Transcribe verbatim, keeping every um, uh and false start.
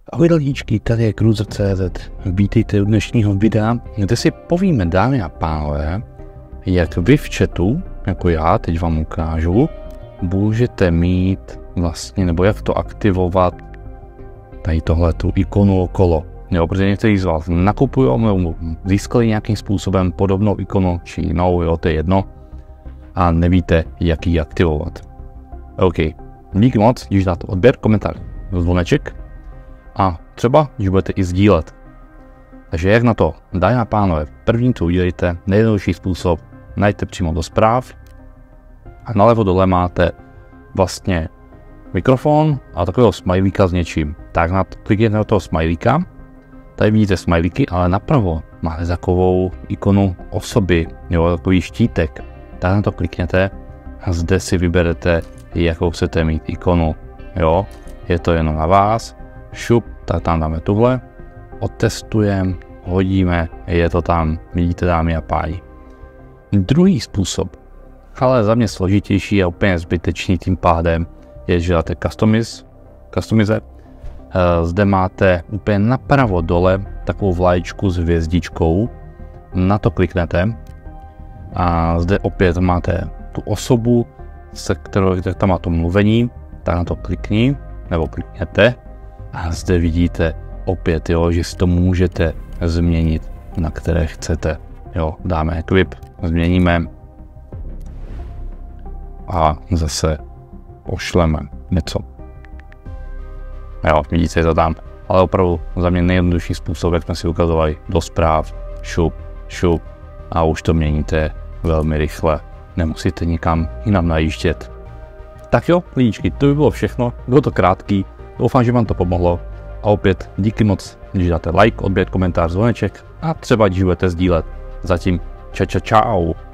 Ahoj lidíčky, tady je Cruiser tečka cé zet. Vítejte u dnešního videa, kde si povíme, dámy a pánové, jak vy v chatu, jako já, teď vám ukážu, můžete mít vlastně, nebo jak to aktivovat, tady tohle tu ikonu okolo. Jo, protože někteří z vás nakupují nebo získali nějakým způsobem podobnou ikonu, či jinou, jo, to je jedno, a nevíte, jak ji aktivovat. OK, díky moc, když dáte odběr, komentář, zvoneček, a třeba, když budete i sdílet. Takže jak na to? Dámy a pánové, první, co udělejte, nejjednodušší způsob, najděte přímo do zpráv a nalevo dole máte vlastně mikrofon a takového smajlíka s něčím. Tak na to, klikněte na toho smajlíka, tady vidíte smajlíky, ale napravo máte takovou ikonu osoby, jo, takový štítek. Tak na to klikněte a zde si vyberete, jakou chcete mít ikonu, jo, je to jenom na vás. Šup, tak tam dáme tuhle, otestujeme, hodíme, je to tam, vidíte, dámy a páni. Druhý způsob, ale za mě složitější a úplně zbytečný tím pádem, je, že dáte customize, customize. Zde máte úplně napravo dole takovou vlaječku s hvězdičkou, na to kliknete a zde opět máte tu osobu, se kterou tam má to mluvení, tak na to klikni, nebo klikněte. A zde vidíte opět, jo, že si to můžete změnit, na které chcete. Jo, dáme equip, změníme a zase pošleme něco. Jo, vidíte, je to tam. Ale opravdu za mě nejjednodušší způsob, jak jsme si ukazovali, do zpráv, šup, šup a už to měníte velmi rychle. Nemusíte nikam jinam najíždět. Tak jo, lidičky, to by bylo všechno. Bylo to krátký. Doufám, že vám to pomohlo a opět díky moc, když dáte like, odběr, komentář, zvoneček a třeba když budete sdílet. Zatím ča ča čau.